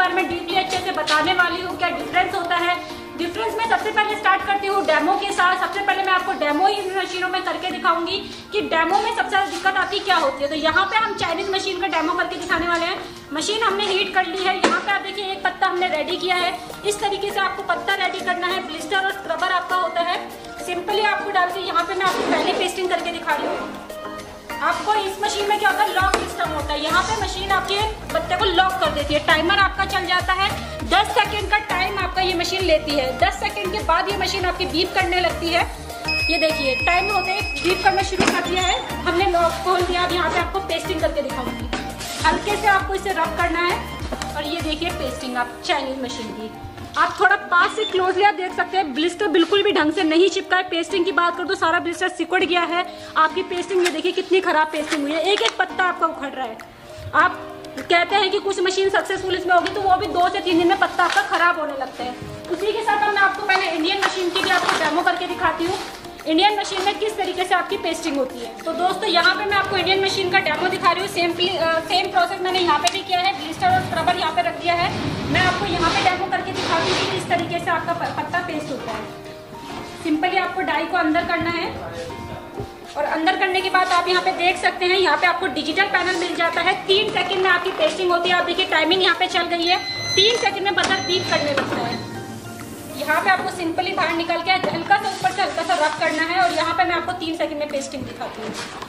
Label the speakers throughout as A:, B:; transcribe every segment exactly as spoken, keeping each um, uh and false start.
A: बारे में डीपली अच्छे से बताने वाली हूँ, क्या डिफरेंस होता है। डिफरेंस में सबसे पहले स्टार्ट करती हूँ डेमो के साथ। सबसे पहले मैं आपको डेमो ही मशीनों में करके दिखाऊंगी कि डेमो में सबसे ज्यादा दिक्कत आती क्या होती है। तो यहाँ पे हम चाइनीज मशीन का डेमो करके दिखाने वाले हैं। मशीन हमने हीट कर ली है। यहाँ पे आप देखिए एक पत्ता हमने रेडी किया है। इस तरीके से आपको पत्ता रेडी करना है। ब्लिस्टर और स्क्रबर आपका होता है। सिंपली आपको डाल के यहाँ पे मैं आपको पहले पेस्टिंग करके दिखा रही हूँ। आपको इस मशीन में क्या होता है, लॉक सिस्टम होता है। यहाँ पे मशीन आपके पत्ते को लॉक कर देती है। टाइमर आपका चल जाता है। दस सेकंड का टाइम आपका ये मशीन लेती है। दस सेकंड के बाद ये मशीन आपकी बीप करने लगती है। ये देखिए टाइम होते ही बीप करना शुरू कर दिया है। हमने लॉक खोल दिया। अब यहाँ पे आपको पेस्टिंग करके दिखाऊंगी। हल्के से आपको इसे रब करना है। और ये देखिए पेस्टिंग आप चाइनीज मशीन की। आप थोड़ा पास से क्लोजली आप देख सकते हैं ब्लिस्टर बिल्कुल भी ढंग से नहीं चिपका है। पेस्टिंग की बात करूँ तो सारा ब्लिस्टर सिकुड़ गया है। आपकी पेस्टिंग ये देखिए कितनी खराब पेस्टिंग हुई है। एक एक पत्ता आपका उखड़ रहा है। आप कहते हैं कि कुछ मशीन सक्सेसफुल इसमें होगी तो वो भी दो से तीन दिन में पत्ता आपका खराब होने लगता है। उसी के साथ मैं आपको पहले इंडियन मशीन की भी आपको डेमो करके दिखाती हूँ। इंडियन मशीन में किस तरीके से आपकी पेस्टिंग होती है। तो दोस्तों यहाँ पे मैं आपको इंडियन मशीन का डेमो दिखा रही हूँ। सेम सेम प्रोसेस मैंने यहाँ पे भी किया है। ब्लिस्टर और स्क्रबर यहाँ पे रख दिया है। मैं आपको यहाँ पे डेमो करके दिखाती हूँ कि किस तरीके से आपका पत्ता पेस्ट होता है। सिंपली आपको डाई को अंदर करना है और अंदर करने के बाद आप यहाँ पे देख सकते हैं, यहाँ पे आपको डिजिटल पैनल मिल जाता है। तीन सेकंड में आपकी पेस्टिंग होती है। आप देखिए टाइमिंग यहाँ पे चल गई है। तीन सेकंड में बटन बीप करने लगता है। यहाँ पे आपको सिंपली बाहर निकल के हल्का सा ऊपर से हल्का सा रब करना है। और यहाँ पे मैं आपको तीन सेकंड में पेस्टिंग दिखाती हूँ।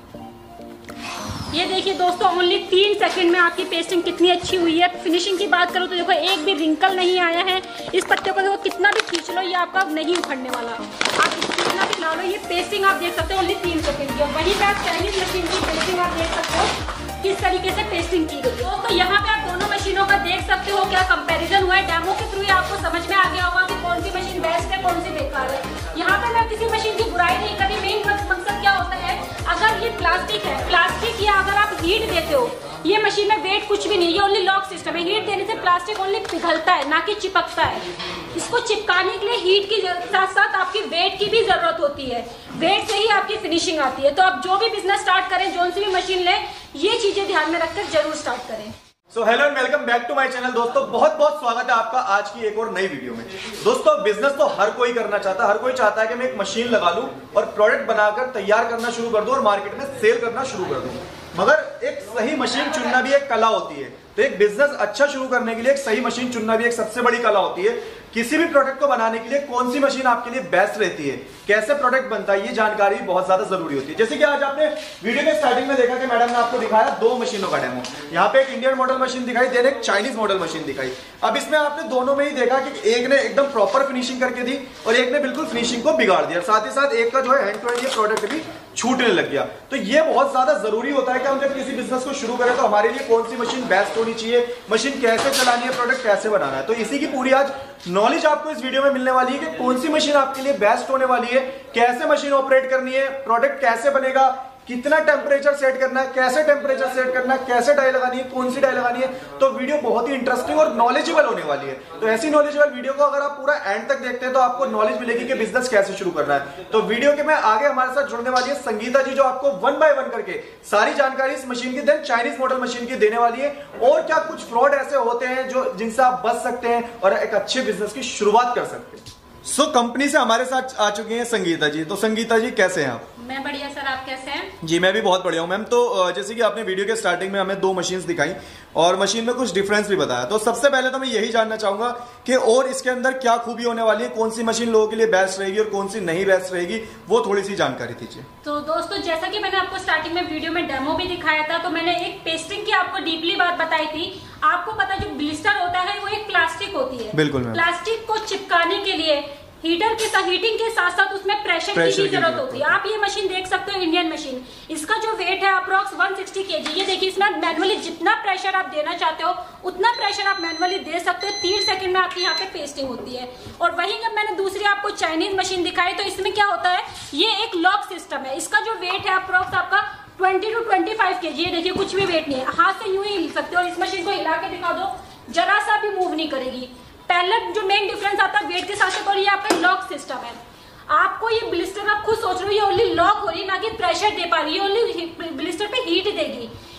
A: ये देखिए दोस्तों ओनली तीन सेकंड में आपकी पेस्टिंग कितनी अच्छी हुई है। फिनिशिंग की बात करूँ तो देखो एक भी रिंकल नहीं आया है। इस पत्ते को देखो कितना भी खींच लो ये आपका नहीं उखड़ने वाला। आप कितना भी ला लो ये पेस्टिंग आप देख सकते हो ओनली तीन सेकंड की। वहीं पे आप चाइनीज मशीन की पेस्टिंग आप देख सकते हो किस तरीके से पेस्टिंग की गई है। तो यहाँ पे आप दोनों मशीनों का देख सकते हो क्या कंपैरिजन हुआ है। डेमो के थ्रू ही आपको समझ में आ गया होगा कि कौन सी मशीन बेस्ट है कौन सी बेकार है। यहाँ पे मैं किसी मशीन की बुराई नहीं करी। मेन मकसद क्या होता है, अगर ये प्लास्टिक है प्लास्टिक या अगर आप हीट देते हो, ये मशीन में वेट कुछ भी नहीं, ये ओनली लॉक सिस्टम है। हीट देने से प्लास्टिक ओनली पिघलता है ना कि चिपकता है। इसको चिपकाने के लिए हीट की साथ साथ आपकी वेट की भी जरूरत होती है। वेट से ही आपकी फिनिशिंग आती है। तो आप जो भी बिजनेस स्टार्ट करें, जो सी भी मशीन लें, ये चीजें ध्यान में रखकर जरूर स्टार्ट करें।
B: So hello and welcome back to my channel. दोस्तों बहुत बहुत स्वागत है आपका आज की एक और नई वीडियो में। दोस्तों बिजनेस तो हर कोई करना चाहता है। हर कोई चाहता है कि मैं एक मशीन लगा लूं और प्रोडक्ट बनाकर तैयार करना शुरू कर दूं और मार्केट में सेल करना शुरू कर दूं। मगर एक सही मशीन चुनना भी एक कला होती है। तो एक बिजनेस अच्छा शुरू करने के लिए एक सही मशीन चुनना भी एक सबसे बड़ी कला होती है। किसी भी प्रोडक्ट को बनाने के लिए कौन सी मशीन आपके लिए बेस्ट रहती है, कैसे प्रोडक्ट बनता है, ये जानकारी बहुत ज्यादा जरूरी होती है। जैसे कि आज आपने वीडियो के स्टार्टिंग में देखा कि मैडम ने आपको दिखाया दो मशीनों का डेमो। यहाँ पे एक इंडियन मॉडल मशीन दिखाई, देन एक चाइनीज मॉडल मशीन दिखाई। अब इसमें आपने दोनों में ही देखा कि एक ने एकदम प्रॉपर फिनिशिंग करके दी और एक ने बिल्कुल फिनिशिंग को बिगाड़ दिया। साथ ही साथ एक का जो है हैंड टू हैंड ये प्रोडक्ट भी छूटने लग गया। तो ये बहुत ज्यादा जरूरी होता है कि हम जब किसी बिजनेस को शुरू करें तो हमारे लिए कौन सी मशीन बेस्ट होनी चाहिए, मशीन कैसे चलानी है, प्रोडक्ट कैसे बनाना है। तो इसी की पूरी आज नॉलेज आपको इस वीडियो में मिलने वाली है कि कौन सी मशीन आपके लिए बेस्ट होने वाली है, कैसे मशीन ऑपरेट करनी है, प्रोडक्ट कैसे बनेगा, कितना टेम्परेचर सेट करना है, कैसे टेम्परेचर सेट करना है, कैसे डाई लगानी है, कौन सी डाई लगानी है। तो वीडियो बहुत ही इंटरेस्टिंग और नॉलेजेबल होने वाली है। तो ऐसी नॉलेजेबल वीडियो को अगर आप पूरा एंड तक देखते हैं तो आपको नॉलेज मिलेगी कि बिजनेस कैसे शुरू करना है। तो वीडियो के में आगे हमारे साथ जुड़ने वाली है संगीता जी, जो आपको वन बाय वन करके सारी जानकारी इस मशीन की, देन चाइनीज मॉडल मशीन की देने वाली है। और क्या कुछ फ्रॉड ऐसे होते हैं जो जिनसे आप बच सकते हैं और एक अच्छे बिजनेस की शुरुआत कर सकते हैं। सो so, कंपनी से हमारे साथ आ चुकी हैं संगीता जी। तो संगीता जी कैसे हैं आप?
A: मैं बढ़िया सर, आप कैसे हैं?
B: जी मैं भी बहुत बढ़िया हूं मैम। तो जैसे कि आपने वीडियो के स्टार्टिंग में हमें दो मशीन्स दिखाई और मशीन में कुछ डिफरेंस भी बताया। तो सबसे पहले तो मैं यही जानना चाहूंगा कि और इसके अंदर क्या खूबी होने वाली है, कौन सी मशीन लोगों के लिए बेस्ट रहेगी और कौन सी नहीं बेस्ट रहेगी, वो थोड़ी सी जानकारी दीजिए।
A: तो दोस्तों जैसा कि मैंने आपको स्टार्टिंग में वीडियो में डेमो भी दिखाया था, तो मैंने एक पेस्टिंग की आपको डीपली बात बताई थी। आपको पता है जो ब्लिस्टर होता है वो एक प्लास्टिक होती है।
B: बिल्कुल।
A: प्लास्टिक को चिपकाने के लिए हीटर के साथ हीटिंग के साथ साथ उसमें प्रेशर, प्रेशर की भी जरूरत होती है। आप ये मशीन देख सकते हो इंडियन मशीन, इसका जो वेट है अप्रोक्स वन सिक्सटी केजी। ये देखिए इसमें मैनुअली जितना प्रेशर आप देना चाहते हो उतना प्रेशर आप मैनुअली दे सकते हो। तीन सेकंड में आपकी यहाँ पे पेस्टिंग होती है। और वहीं जब मैंने दूसरी आपको चाइनीज मशीन दिखाई तो इसमें क्या होता है, ये एक लॉक सिस्टम है। इसका जो वेट है अप्रोक्स आपका twenty to twenty five KG. ये देखिए कुछ भी वेट नहीं है, हाथ से यूं ही हिल सकते हो। इस मशीन को हिला के दिखा दो, जरा सा भी मूव नहीं करेगी। पहले जो मेन डिफरेंस आता है वेट के साथ साथ, और ये आपका लॉक सिस्टम है। आपको ये ब्लिस्टर आप खुद सोच रहे हो ये ओनली लॉक हो रही है, ना कि प्रेशर दे पा रही है। ओनली ब्लिस्टर पे हीट देगी।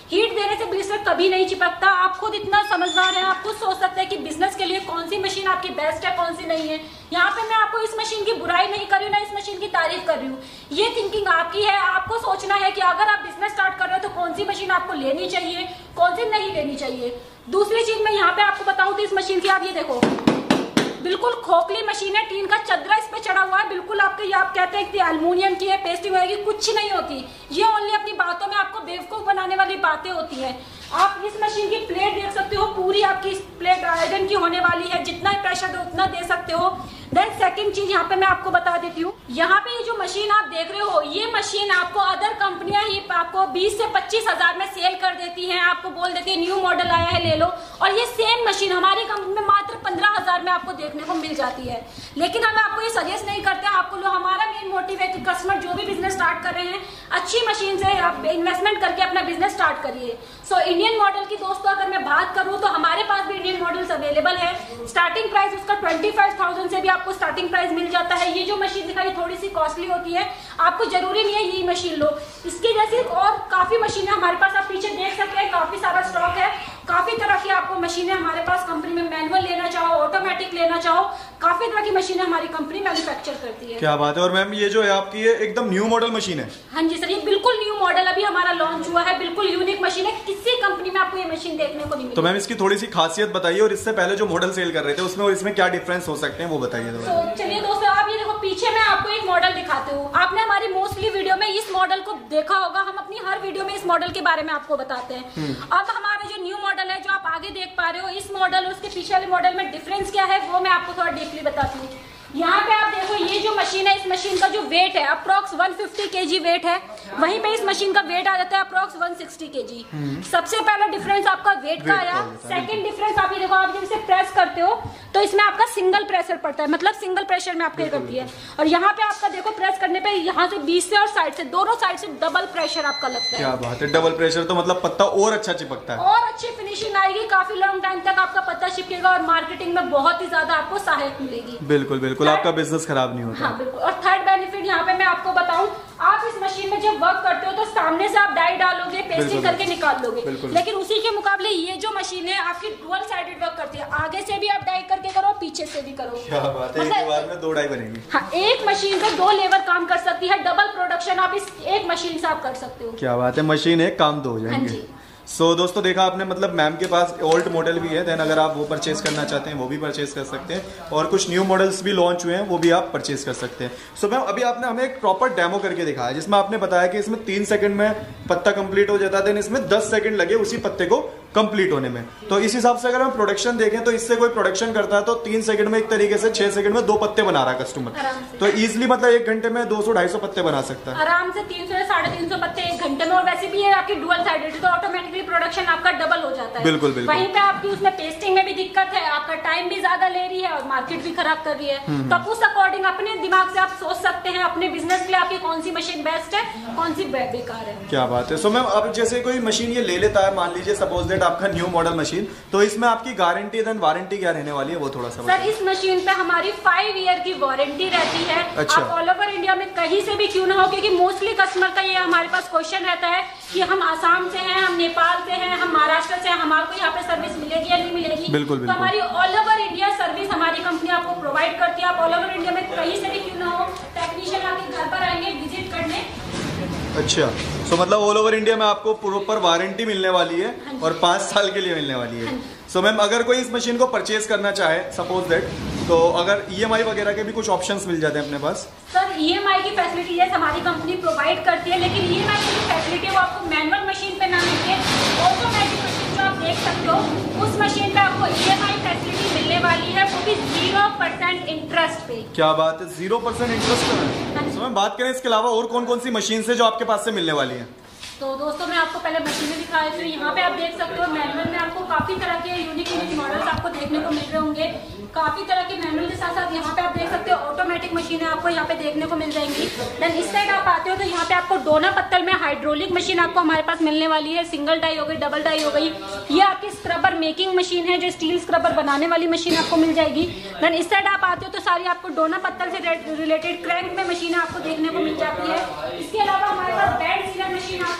A: हीट देने से ब्लिस्टर कभी नहीं चिपकता। आप खुद इतना समझदार हैं, आप खुद सोच सकते हैं कि बिजनेस के लिए कौन सी मशीन आपकी बेस्ट है, कौन सी नहीं है। यहाँ पे मैं आपको इस मशीन की बुराई नहीं कर रही हूँ, ना इस मशीन की तारीफ कर रही हूँ। ये थिंकिंग आपकी है, आपको सोचना है कि अगर आप बिजनेस स्टार्ट कर रहे हो तो कौन सी मशीन आपको लेनी चाहिए, कौन सी नहीं लेनी चाहिए। दूसरी चीज मैं यहाँ पे आपको बताऊं तो इस मशीन की आप ये देखो, बिल्कुल खोखली मशीन है, टीन का चदरा इस पे चढ़ा हुआ है। बिल्कुल आपके ये आप कहते हैं कि एल्युमिनियम की है, पेस्टिंग होगी, कुछ नहीं होती। ये ओनली अपनी बातों में आपको बेवकूफ बनाने वाली बातें होती हैं। आप इस मशीन की प्लेट देख सकते हो, पूरी आपकी प्लेट आयरन की होने वाली है, जितना प्रेशर दो उतना दे सकते हो। देन सेकंड चीज यहाँ पे मैं आपको बता देती हूँ, यहाँ पे ये जो मशीन आप देख रहे हो, ये मशीन आपको अदर कंपनियां ही आपको बीस से पच्चीस हजार में सेल कर देती हैं, आपको बोल देती है न्यू मॉडल आया है ले लो, और ये सेम मशीन हमारी कंपनी में मात्र पंद्रह हजार में आपको देखने को मिल जाती है। लेकिन हम आपको ये सजेस्ट नहीं करते, आपको लो हमारा मेन मोटिव है कि कस्टमर जो भी बिजनेस स्टार्ट कर रहे हैं, अच्छी मशीन से आप इन्वेस्टमेंट करके अपना बिजनेस स्टार्ट करिए। सो इंडियन मॉडल की दोस्तों अगर मैं बात करूं तो हमारे पास भी इंडियन मॉडल्स अवेलेबल है। स्टार्टिंग प्राइस उसका ट्वेंटी फाइव थाउजेंड से भी आपको स्टार्टिंग प्राइस मिल जाता है। ये जो मशीन दिखाई थोड़ी सी कॉस्टली होती है, आपको जरूरी नहीं है यही मशीन लो, इसकी जैसी और काफी मशीनें हमारे पास आप पीछे देख सकते हैं, काफी सारा स्टॉक है। काफी तरह की आपको मशीनें हमारे पास कंपनी में, मैनुअल लेना चाहो, ऑटोमेटिक लेना चाहो, काफी तरह की मशीनें हमारी कंपनी मैन्युफैक्चर करती है।
B: क्या बात है। और मैम ये जो है आपकी ये एकदम न्यू मॉडल मशीन है?
A: हाँ जी सर, ये बिल्कुल न्यू मॉडल अभी हमारा लॉन्च हुआ है, बिल्कुल यूनिक मशीन है, किसी कंपनी में आपको ये मशीन देखने को नहीं मिलेगी।
B: तो मैम इसकी थोड़ी सी खासियत बताइए, और इससे पहले जो मॉडल सेल कर रहे थे उसमें और इसमें क्या डिफरेंस हो सकते हैं वो बताइए।
A: तो चलिए दोस्तों, आप ये देखो पीछे मैं आपको एक मॉडल दिखाती हूँ। आपने हमारी मोस्टली वीडियो में इस मॉडल को देखा होगा, हम अपनी हर वीडियो में इस मॉडल के बारे में आपको बताते हैं। अब हमारा जो न्यू मॉडल है जो आप आगे देख पा रहे हो, इस मॉडल और उसके पीछे वाले मॉडल में डिफरेंस क्या है वो मैं आपको थोड़ा डीपली बताती हूँ। यहाँ पे आप देखो, ये जो मशीन है, इस मशीन का जो वेट है approx one fifty KG weight है, वहीं पे इस मशीन का वेट आ जाता है अप्रोक्स वन सिक्सटी केजी। सबसे पहला डिफरेंस आपका वेट का आया। सेकंड डिफरेंस आप ये देखो, आप जब इसे प्रेस करते हो तो इसमें आपका सिंगल प्रेशर पड़ता है, मतलब सिंगल प्रेशर में आपके करती है। और यहाँ पे आपका देखो प्रेस करने पे यहाँ से बीच से और साइड से, दोनों साइड से डबल प्रेशर आपका लगता है।
B: क्या बात है, डबल प्रेशर तो मतलब पत्ता और अच्छा चिपकता है,
A: और अच्छी फिनिशिंग आएगी, काफी लॉन्ग टाइम तक आपका पत्ता चिपकेगा और मार्केटिंग में बहुत ही ज्यादा आपको सहायक मिलेगी।
B: बिल्कुल बिल्कुल, आपका बिजनेस खराब नहीं होता।
A: हाँ बिल्कुल। और थर्ड बेनिफिट यहाँ पे मैं आपको बताऊं, आप इस मशीन में जब वर्क करते हो तो सामने से आप डाई डालोगे, पेस्टिंग करके निकाल लोगे, लेकिन उसी के मुकाबले ये जो मशीन है आपकी डुअल साइडेड वर्क करती है, आगे से भी आप डाई करके करो, पीछे से भी करो।
B: क्या बात है, मतलब, एक बार में दो डाई बनेगी।
A: हाँ, एक मशीन पे दो लेबर काम कर सकती है, डबल प्रोडक्शन आप इस एक मशीन से आप कर सकते हो।
B: क्या बात है, मशीन एक काम दो हो जाएंगे। सो so, दोस्तों देखा आपने, मतलब मैम के पास ओल्ड मॉडल भी है, देन अगर आप वो परचेज करना चाहते हैं वो भी परचेज कर सकते हैं, और कुछ न्यू मॉडल्स भी लॉन्च हुए हैं वो भी आप परचेज कर सकते हैं। सो so, मैम अभी आपने हमें एक प्रॉपर डेमो करके दिखाया जिसमें आपने बताया कि इसमें तीन सेकंड में पत्ता कंप्लीट हो जाता है, देन इसमें दस सेकंड लगे उसी पत्ते को कंप्लीट होने में। तो इस हिसाब से अगर हम प्रोडक्शन देखें तो इससे कोई प्रोडक्शन करता है तो तीन सेकंड में एक तरीके से छह सेकंड में दो पत्ते बना रहा है कस्टमर, तो इजिली मतलब एक घंटे में दो सौ ढाई सौ पत्ते बना सकता है
A: आराम से, तीन सौ साढ़े तीन सौ पत्ते एक घंटे में। और वैसे भी ये आपकी डुअल साइडेड तो ऑटोमेटिकली प्रोडक्शन आपका डबल हो जाता है।
B: बिल्कुल बिल्कुल।
A: वहीं पे आपकी उसमें पेस्टिंग में भी दिक्कत है, आपका टाइम भी ज्यादा ले रही है और मार्केट भी खराब कर रही है। तो उस अकॉर्डिंग अपने दिमाग से आप सोच सकते हैं अपने बिजनेस के लिए आपकी कौन सी मशीन बेस्ट है, कौन सी बेकार है।
B: क्या बात है। सो मैम अब जैसे कोई मशीन ये ले लेता है, मान लीजिए सपोज दैट आपका न्यू मॉडल मशीन, तो इसमें आपकी गारंटी देन वारंटी क्या रहने वाली है वो थोड़ा सा
A: सर? इस मशीन पे हमारी फाइव ईयर की वारंटी रहती है।
B: अच्छा।
A: आप ऑल ओवर इंडिया में कहीं से भी क्यों ना हो, क्योंकि मोस्टली कस्टमर का ये हमारे पास क्वेश्चन रहता है कि हम आसाम से हैं, हम नेपाल से हैं, हम महाराष्ट्र से हैं, हमारे यहाँ पे सर्विस मिलेगी या नहीं मिलेगी।
B: बिल्कुल बिल्कुल।
A: तो हमारी ऑल ओवर इंडिया सर्विस हमारी कंपनी आपको प्रोवाइड करती है। आप ऑल ओवर इंडिया में कहीं से भी क्यों ना हो, टेक्नीशियन आपके घर पर आएंगे विजिट करने।
B: अच्छा, सो so, मतलब ऑल ओवर इंडिया में आपको प्रॉपर वारंटी मिलने वाली है और पाँच साल के लिए मिलने वाली है। सो so, मैम अगर कोई इस मशीन को परचेज करना चाहे सपोज दैट, तो अगर ईएमआई वगैरह के भी कुछ ऑप्शंस मिल जाते हैं अपने पास?
A: सर ईएमआई की फैसिलिटी है हमारी कंपनी प्रोवाइड करती है, लेकिन ईएमआई की फैसिलिटी वो आपको मैनुअल मशीन पे ना मिलती है, ऑटोमेटिक मशीन जो आप देख सकते हो उस मशीन पे आपको ईएमआई फैसिलिटी मिलने वाली है, वो भी जीरो परसेंट इंटरेस्ट पे।
B: क्या बात है, जीरो परसेंट इंटरेस्ट पे। तो मैम बात करें इसके अलावा और कौन कौन सी मशीन से जो आपके पास से मिलने वाली है?
A: तो दोस्तों मैं आपको पहले मशीनें दिखाई थी, यहाँ पे आप देख सकते हो मैनुअल में आपको काफी तरह के यूनिक यूनिक मॉडल्स आपको देखने को मिल रहे होंगे। काफी तरह के मैनुअल के साथ साथ यहाँ पे आप देख सकते हो ऑटोमेटिक मशीनें आपको यहाँ पे देखने को मिल जाएंगी। देन इस साइड आप आते हो तो यहाँ पे आपको डोना पत्तल में हाइड्रोलिक मशीन आपको हमारे पास मिलने वाली है। सिंगल डाई हो गई, डबल डाई हो गई, ये आपकी स्क्रबर मेकिंग मशीन है जो स्टील स्क्रबर बनाने वाली मशीन आपको मिल जाएगी। देन इस साइड आप आते हो तो सारी आपको डोना पत्तल से रिलेटेड क्रैंक में मशीनें आपको देखने को मिल जाती है। इसके अलावा हमारे पास बेड सीलर मशीन आपको देखने को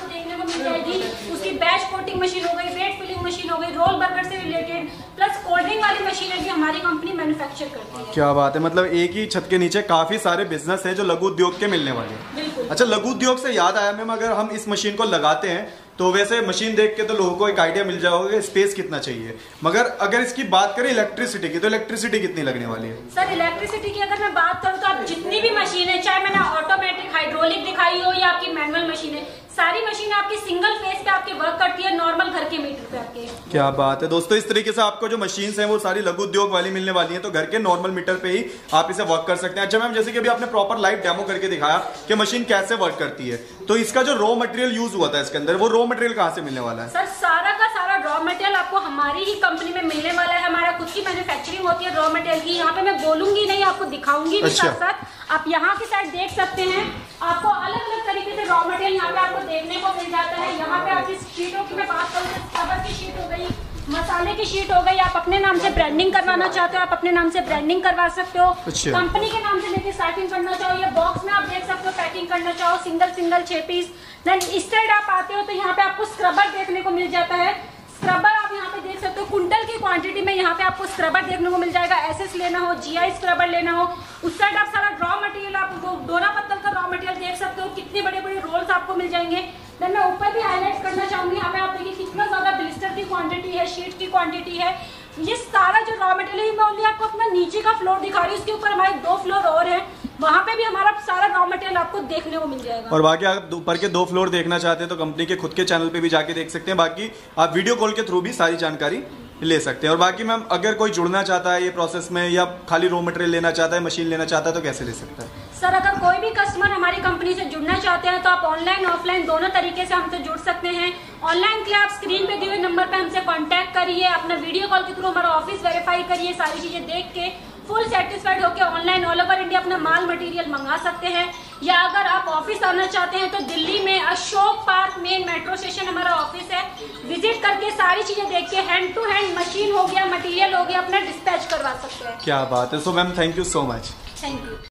A: मिल जाएगी। उसकी बैच कोटिंग मशीन हो गई, वेट फिलिंग मशीन हो गई, रोल बर्गर से रिलेटेड, प्लस कोल्ड ड्रिंक वाली मशीनें भी हमारी कंपनी मैन्युफैक्चर करती है।
B: क्या बात है, मतलब एक ही छत के नीचे काफी सारे बिजनेस है जो लघु उद्योग के मिलने वाले हैं।
A: बिल्कुल।
B: अच्छा, लघु उद्योग से याद आया मैम, अगर हम इस मशीन को लगाते हैं तो वैसे मशीन देख के तो लोगों को एक आइडिया मिल जाएगा स्पेस कितना चाहिए, मगर अगर इसकी बात करें इलेक्ट्रिसिटी की, तो इलेक्ट्रिसिटी कितनी लगने वाली है?
A: सर इलेक्ट्रिसिटी की अगर मैं बात करूँ तो आप जितनी भी मशीन है, चाहे मैंने ऑटोमेटिक हाइड्रोलिक दिखाई हो या आपकी मैनुअल मशीन है, सारी मशीनें आपकी सिंगल फेस पे आपके वर्क करती है, नॉर्मल घर के मीटर पे आपके। क्या
B: बात है दोस्तों, इस तरीके से आपको जो मशीन्स हैं वो सारी लघु उद्योग वाली मिलने वाली हैं, तो घर के नॉर्मल मीटर पे ही आप इसे वर्क कर सकते हैं। अच्छा मैम, जैसे कि अभी आपने प्रॉपर लाइव डेमो करके दिखाया कि मशीन कैसे वर्क करती है, तो इसका जो रॉ मटेरियल यूज हुआ था इसके अंदर, वो रॉ मटेरियल कहाँ से मिलने वाला है?
A: सर सारा का सारा रॉ मटेरियल आपको हमारी ही कंपनी में मिलने वाला है। हमारा खुद की मैन्युफैक्चरिंग होती है रॉ मटेरियल की। यहाँ पे मैं बोलूंगी नहीं, आपको दिखाऊंगी भी।
B: अच्छा।
A: साथ साथ आप यहाँ की साइड देख सकते हैं, आपको अलग अलग तरीके से रॉ मटेरियल यहाँ पे आपको देखने को मिल जाता है। यहाँ पे आपकी शीटों की मैं बात करूँ तो कवर की शीट हो गई, मसाले की शीट हो गई, आप अपने नाम से ब्रांडिंग करवाना चाहते हो आप अपने नाम से ब्रांडिंग करवा सकते हो।
B: अच्छा।
A: कंपनी के नाम से लेके स्टार्टिंग करना चाहो, या बॉक्स में आप देख सकते हो पैकिंग करना चाहो, सिंगल सिंगल छह पीस। देन इस साइड आप आते हो तो यहाँ पे आपको स्क्रबर देखने को मिल जाता है। स्क्रबर आप यहाँ पे देख सकते हो, कुंटल की क्वांटिटी में यहाँ पे आपको स्क्रबर देखने को मिल जाएगा। एसएस लेना हो, जीआई स्क्रबर लेना हो, उस साइड आप सारा रॉ मटेरियल, आप डोरा पत्तल का रॉ मटेरियल देख सकते हो, कितने बड़े बड़े रोल्स आपको मिल जाएंगे। देन मैं ऊपर भी हाईलाइट करना चाहूंगी, यहाँ पे आप देखिए कितना ज्यादा ब्लिस्टर की क्वांटिटी है, शीट की क्वांटिटी है। ये सारा जो रॉ मटेरियल मैं ओनली आपको अपना नीचे का फ्लोर दिखा रही हूँ, उसके ऊपर हमारे दो फ्लोर और है, वहाँ पे भी हमारा सारा रॉ मटेरियल आपको देखने को मिल जाएगा।
B: और बाकी आप ऊपर के दो फ्लोर देखना चाहते हैं तो कंपनी के खुद के चैनल पे भी जाके देख सकते हैं। बाकी आप वीडियो कॉल के थ्रू भी सारी जानकारी ले सकते हैं। और बाकी मैम, अगर कोई जुड़ना चाहता है ये प्रोसेस में या खाली रॉ मटेरियल लेना चाहता है, मशीन लेना चाहता है, तो कैसे ले सकता है?
A: सर अगर कोई भी कस्टमर हमारी कंपनी से जुड़ना चाहते हैं तो आप ऑनलाइन ऑफलाइन दोनों तरीके से हमसे जुड़ सकते हैं। ऑनलाइन के लिए आप स्क्रीन पे दिए हुए नंबर पे हमसे कांटेक्ट करिए, अपना वीडियो कॉल के थ्रू हमारा ऑफिस वेरीफाई करिए, सारी चीजें देख के फुल सेटिस्फाइड होकर ऑनलाइन ऑल ओवर इंडिया अपना माल मटेरियल मंगा सकते हैं। या अगर आप ऑफिस आना चाहते हैं तो दिल्ली में Ashok park main metro station हमारा ऑफिस है, विजिट करके सारी चीजें देख के हैंड टू हैंड मशीन हो गया, मटेरियल हो गया, अपना डिस्पैच करवा सकते हैं।
B: क्या बात है। So ma'am, thank you so much.
A: Thank you.